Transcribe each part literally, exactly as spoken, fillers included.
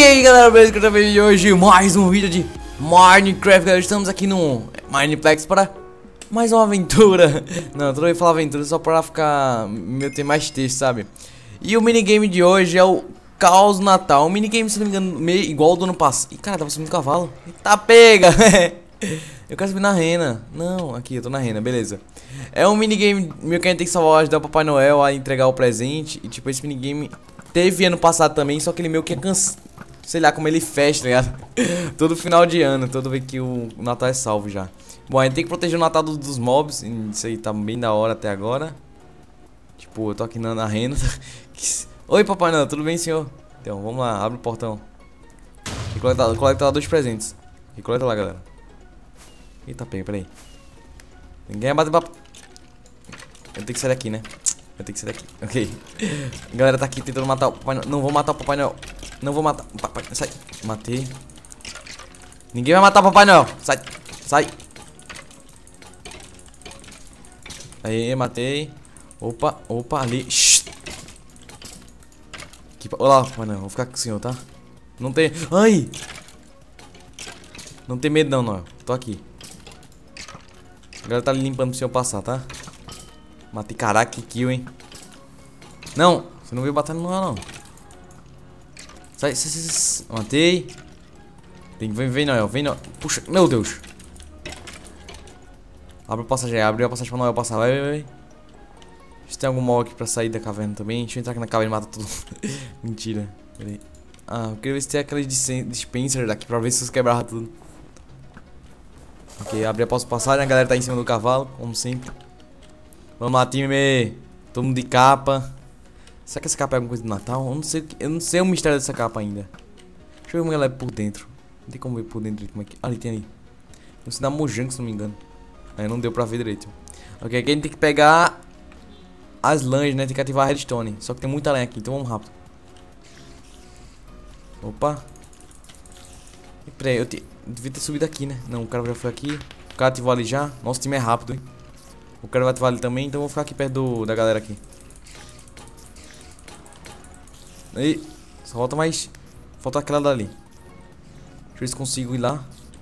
aí galera, beleza? Que eu também vi hoje mais um vídeo de Minecraft, galera. Estamos aqui no Mineplex para mais uma aventura. Não, eu ia falar aventura só para ficar, meu, ter mais texto, sabe? E o minigame de hoje é o Caos Natal. Um minigame, se não me engano, meio igual ao do ano passado. Ih, cara, tava subindo cavalo. Eita, pega! Eu quero subir na rena. Não, aqui, eu tô na rena, beleza. É um minigame meio que a gente tem que salvar, ajudar o Papai Noel a entregar o presente. E tipo, esse minigame teve ano passado também, só que ele meio que é cansa... Sei lá como ele fecha, tá ligado? Todo final de ano, todo vez que o Natal é salvo já. Bom, a gente tem que proteger o Natal dos, dos mobs. Isso aí tá bem da hora até agora. Tipo, eu tô aqui na, na rena. Oi, Papai Noel, tudo bem, senhor? Então, vamos lá, abre o portão. E coleta, coleta lá dois presentes. E coleta lá, galera. Eita, pega, peraí. Ninguém vai bater pra... Eu tenho que sair daqui, né? Eu tenho que sair daqui, ok. A galera tá aqui tentando matar o Papai Noel. Não vou matar o Papai Noel. Não vou matar o Papai Noel. Sai. Matei. Ninguém vai matar o Papai Noel. Sai. Sai. Aí, matei. Opa, opa, ali. Shhh. Aqui, olá, Papai Noel. Vou ficar com o senhor, tá? Não tem... Ai! Não tem medo não, Noel. Tô aqui. A galera tá limpando pro senhor passar, tá? Matei, caraca, que kill, hein? Não, você não veio batendo no ar, não. Sai, sai, sai, sai. Matei. Tem que... Vem, vem, Noel, vem, Noel. Puxa, meu Deus. Abre a passagem aí, abre a passagem pra Noel passar. Vai, vai, vai. Se tem algum mob aqui pra sair da caverna também. Deixa eu entrar aqui na caverna e matar tudo. Mentira. Peraí. Ah, eu queria ver se tem aquele dispenser daqui pra ver se vocês quebravam tudo. Ok, abri a passagem, a galera tá em cima do cavalo, como sempre. Vamos lá, time. Todo mundo de capa. Será que essa capa é alguma coisa do Natal? Eu não sei, eu não sei o mistério dessa capa ainda. Deixa eu ver como ela é por dentro. Não tem como ver por dentro como é que... Ah, ali tem ali. Não se dá Mojang, se não me engano. Aí não deu pra ver direito. Ok, aqui a gente tem que pegar as lãs, né? Tem que ativar a redstone. Só que tem muita lenha aqui, então vamos rápido. Opa. E peraí, eu, te... eu devia ter subido aqui, né? Não, o cara já foi aqui. O cara ativou ali já. Nosso time é rápido, hein? O cara vai ativar ali também, então eu vou ficar aqui perto do, da galera aqui. Aí, só falta mais... Falta aquela dali. Deixa eu ver se consigo ir lá.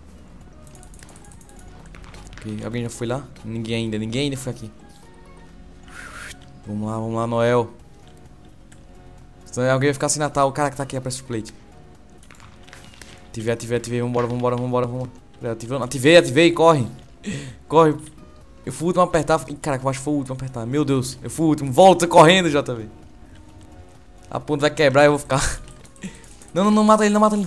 Ok, alguém já foi lá? Ninguém ainda, ninguém ainda foi aqui. Vamos lá, vamos lá, Noel. Alguém vai ficar sem Natal, o cara que tá aqui, a press plate. Ativei, ativei, ativei, vambora, vambora, vambora, vambora. Ativei, ativei, ativei, corre. Corre. Eu fui o último a apertar. Ih, caraca, eu acho que foi o último a apertar. Meu Deus, eu fui o último. Volta correndo, J V. A ponta vai quebrar e eu vou ficar. Não, não, não mata ele, não mata ele.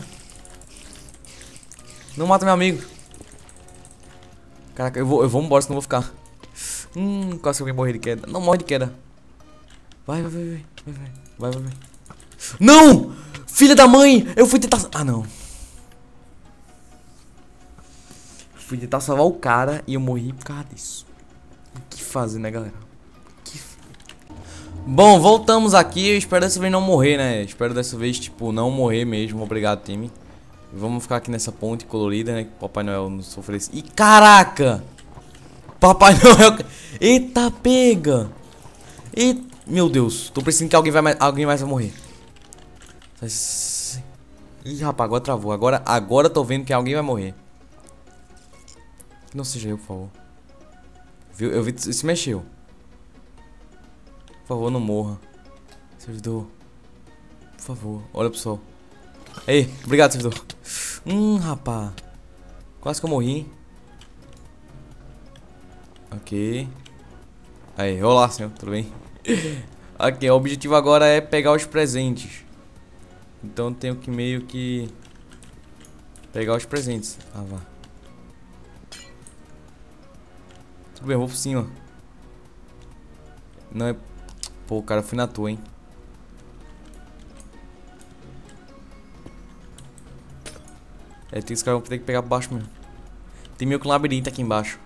Não mata meu amigo. Caraca, eu vou, eu vou embora, senão eu vou ficar. Hum, quase que alguém morrer de queda. Não morre de queda. Vai, vai, vai, vai, vai, vai, vai, vai. Não! Filha da mãe! Eu fui tentar... Ah, não. Fui tentar salvar o cara e eu morri por causa disso. O que fazer, né, galera? Que... Bom, voltamos aqui. Eu espero dessa vez não morrer, né? Espero dessa vez, tipo, não morrer mesmo. Obrigado, time. Vamos ficar aqui nessa ponte colorida, né? Que o Papai Noel nos oferece. Ih, caraca! Papai Noel... Eita, pega! E... Meu Deus. Tô pensando que alguém vai mais, alguém mais vai morrer. Ih, rapaz, agora travou. Agora, agora tô vendo que alguém vai morrer. Que não seja eu, por favor. Viu? Eu vi que se mexeu. Por favor, não morra. Servidor. Por favor, olha pro sol. Ei, obrigado, servidor. Hum, rapaz. Quase que eu morri. Ok. Aí, olá, senhor, tudo bem? Ok, o objetivo agora é pegar os presentes. Então eu tenho que meio que pegar os presentes. Ah, vá. Tudo bem, eu vou por cima. Não é... Pô, cara, eu fui na tua, hein. É, tem que, cara, tem que pegar por baixo mesmo. Tem meio que um labirinto aqui embaixo.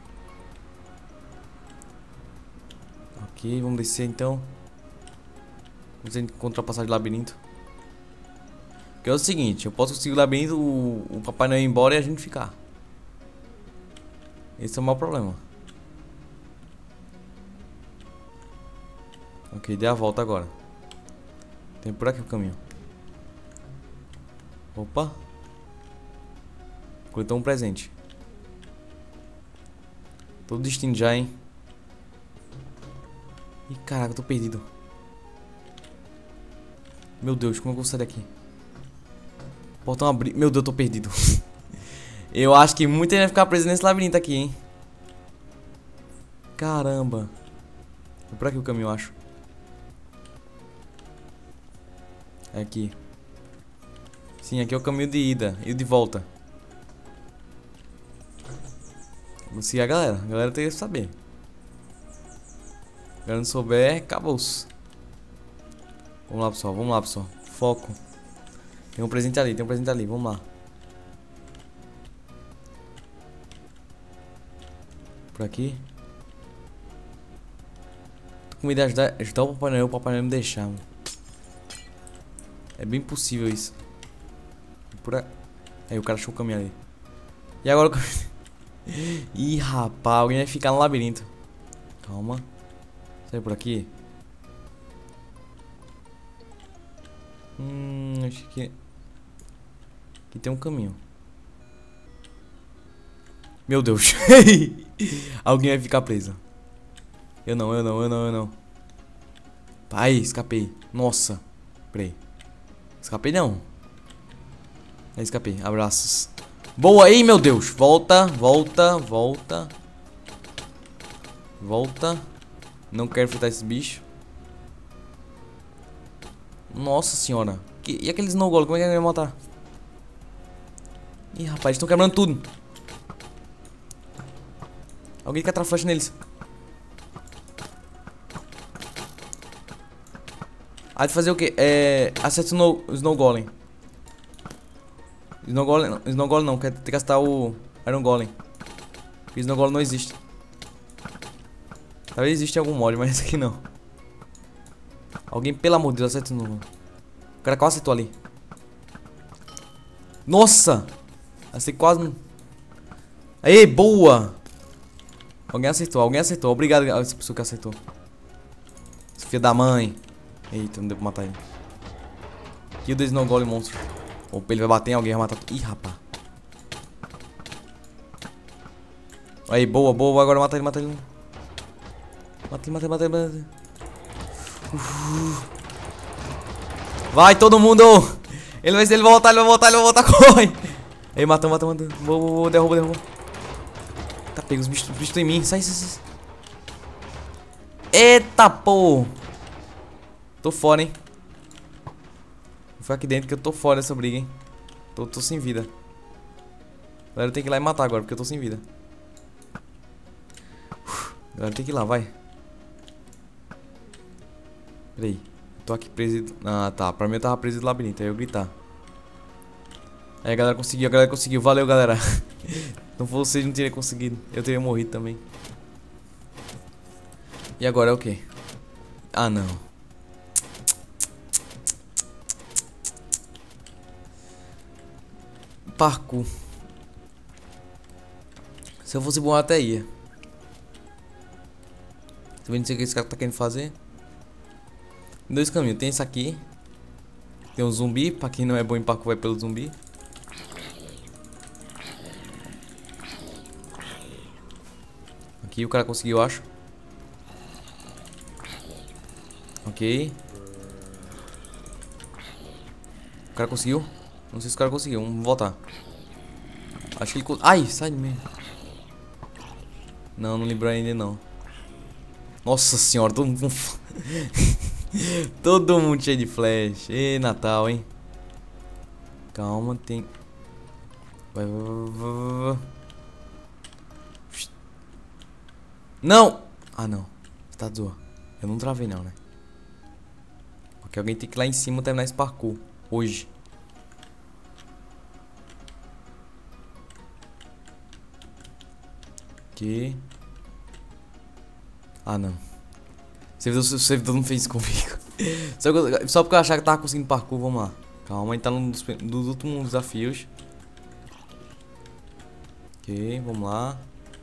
Ok, vamos descer então. Vamos encontrar a passagem do labirinto. Que é o seguinte, eu posso conseguir o labirinto, o, o Papai Noel ir embora e a gente ficar. Esse é o maior problema. Ok, dê a volta agora. Tem por aqui o caminho. Opa. Coletou um presente. Tô destino já, hein. Ih, caraca, eu tô perdido. Meu Deus, como eu vou sair daqui? Portão abrir. Meu Deus, eu tô perdido. Eu acho que muita gente vai ficar presa nesse labirinto aqui, hein. Caramba. É por aqui o caminho, eu acho. É aqui. Sim, aqui é o caminho de ida e o de volta. Vou seguir a galera. A galera tem que saber. Se a galera não souber, acabou-se. Vamos lá, pessoal. Vamos lá, pessoal. Foco. Tem um presente ali, tem um presente ali. Vamos lá. Por aqui. Tô com medo de ajudar, ajudar o Papai Noel, o Papai Noel me deixar, mano. É bem possível isso. Por a... Aí o cara achou o caminho ali. E agora... Ih, rapaz, alguém vai ficar no labirinto. Calma. Sai por aqui. Hum, acho que... Aqui tem um caminho. Meu Deus. Alguém vai ficar preso. Eu não, eu não, eu não, eu não. Pai, escapei. Nossa. Peraí. Escapei não. Aí, escapei. Abraços. Boa aí, meu Deus. Volta, volta, volta. Volta. Não quero enfrentar esse bicho. Nossa senhora. Que... E aqueles no gol? Como é que ele vai matar? Ih, rapaz, estão quebrando tudo. Alguém quer flash neles. Ah, de fazer o que? É... Acerta o Snow, o Snow Golem. Snow Golem, Snow Golem não, quer ter que gastar o Iron Golem. Porque Snow Golem não existe. Talvez exista em algum mod, mas esse aqui não. Alguém, pelo amor de Deus, acerta o Snow Golem. O cara quase acertou ali. Nossa! Acertei quase... Aê, boa! Alguém acertou, alguém acertou. Obrigado a essa pessoa que acertou. Esse filho da mãe. Eita, não deu pra matar ele. Kill the Snow Golem monstro. Opa, ele vai bater em alguém, vai matar. Ih, rapaz. Aí, boa, boa. Agora mata ele, mata ele. Mata ele, mata ele, mata ele. Mata ele. Uf. Vai, todo mundo. Ele vai, ele vai voltar, ele vai voltar, ele vai voltar. Corre. Aí, matou, matou, matou. Boa, boa, boa. Derruba, derruba. Tá, pega os bichos, os bichos estão em mim. Sai, sai, sai. Eita, pô. Tô fora, hein. Vou ficar aqui dentro que eu tô fora dessa briga, hein. Tô, tô sem vida. Galera, tem que ir lá e matar agora, porque eu tô sem vida. Uf, galera, tem que ir lá, vai. Peraí. Tô aqui preso. Ah, tá. Pra mim eu tava preso no labirinto. Aí eu gritar. Aí a galera conseguiu, a galera conseguiu. Valeu, galera. Então vocês não teriam conseguido. Eu teria morrido também. E agora é o quê? Ah, não. Parkour. Se eu fosse bom, eu até ia. Tá vendo o que esse cara tá querendo fazer? Tem dois caminhos. Tem esse aqui. Tem um zumbi. Pra quem não é bom em parkour, vai pelo zumbi. Aqui o cara conseguiu, eu acho. Ok. O cara conseguiu? Não sei se o cara conseguiu. Vamos voltar. Acho que ele... Ai, sai de mim. Não, não lembrou ainda não. Nossa senhora, todo mundo... todo mundo cheio de flash. Ê, Natal, hein. Calma, tem... Vai, vai, vai, vai. Não! Ah, não. Tá zoa. Eu não travei não, né? Porque alguém tem que ir lá em cima terminar esse parkour. Hoje. Aqui. Ah, não. O servidor, o servidor não fez isso comigo. Só, que, só porque eu achava que tava conseguindo parkour, vamos lá. Calma, a gente tá num dos, dos últimos desafios. Ok, vamos lá.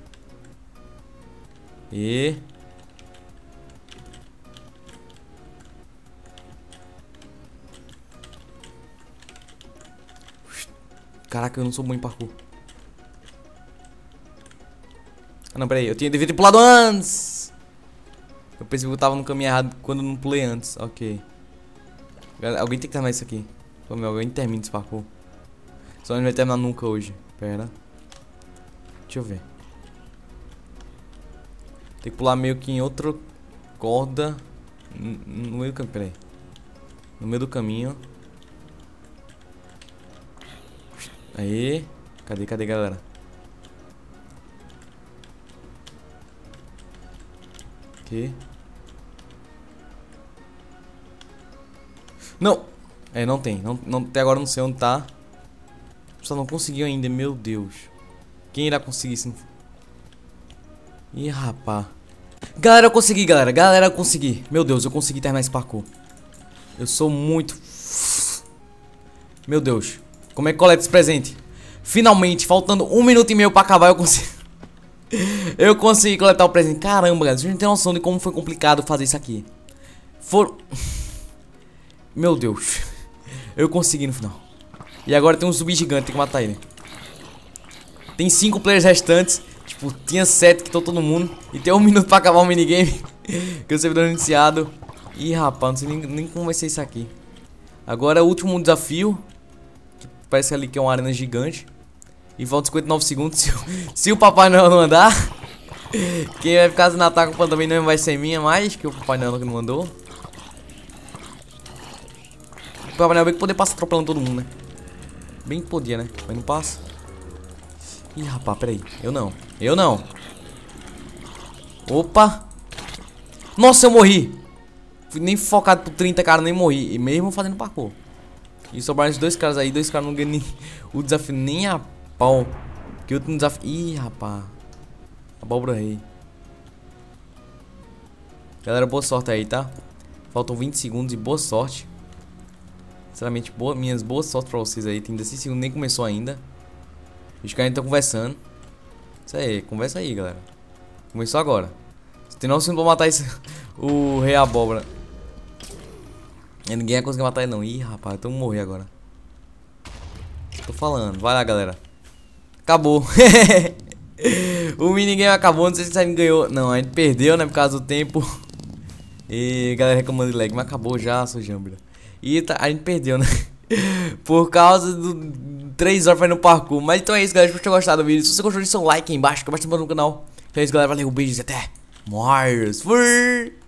E... Caraca, eu não sou bom em parkour. Ah, não, peraí. Eu tinha, devia ter pulado antes. Eu pensei que eu tava no caminho errado quando eu não pulei antes. Ok. Alguém tem que terminar isso aqui. Alguém termina esse parkour. Só não vai terminar nunca hoje. Pera. Deixa eu ver. Tem que pular meio que em outra corda. No meio do caminho. Peraí. No meio do caminho. Aí. Cadê, cadê, galera? Aqui. Não! É, não tem. Não, não, até agora eu não sei onde tá. Só não conseguiu ainda, meu Deus. Quem irá conseguir isso? Ih, rapá. Galera, eu consegui, galera. Galera, eu consegui. Meu Deus, eu consegui terminar esse parkour. Eu sou muito... Meu Deus. Como é que coleta esse presente? Finalmente, faltando um minuto e meio pra acabar, eu consegui... eu consegui coletar o presente. Caramba, galera. Vocês não tem noção de como foi complicado fazer isso aqui. For... Meu Deus. Eu consegui no final. E agora tem um zumbi gigante, tem que matar ele. Tem cinco players restantes. Tipo, tinha sete que tô todo mundo. E tem um minuto pra acabar o minigame. Que o servidor iniciado. Ih, rapaz, não sei nem, nem como vai ser isso aqui. Agora é o último desafio. Que parece ali que é uma arena gigante. E falta cinquenta e nove segundos. Se, se o Papai Noel não andar. Quem vai ficar na ataque também não vai ser minha mais. Que o Papai Noel que não mandou. O Papai Noel bem que poder passar atropelando todo mundo, né? Bem que podia, né? Mas não passa. Ih, rapaz, peraí. Eu não. Eu não. Opa. Nossa, eu morri. Fui nem focado por trinta caras, nem morri. E mesmo fazendo parkour. E sobraram esses dois caras aí. Dois caras não ganham nem o desafio nem a pau. Que outro desafio. Ih, rapaz. Abóbora rei. Galera, boa sorte aí, tá? Faltam vinte segundos e boa sorte. Sinceramente, boa, minhas boas sortes pra vocês aí. Tem dezesseis segundos, nem começou ainda. Os caras estão conversando. Isso aí, conversa aí, galera. Começou agora. Você tem noção pra matar esse... o rei abóbora. E ninguém vai conseguir matar ele não. Ih, rapaz, então vou morrer agora. Tô falando, vai lá, galera. Acabou. O minigame acabou, não sei se a gente ganhou. Não, a gente perdeu, né, por causa do tempo. E galera reclamando de lag, mas acabou já, sou jambra. E tá, a gente perdeu, né? Por causa do três horas fazendo parkour. Mas então é isso, galera. Espero que tenham gostado do vídeo. Se você gostou, deixa um like aí embaixo, que é bastante bom no canal. Então é isso, galera. Valeu, beijos e até mais. Fui!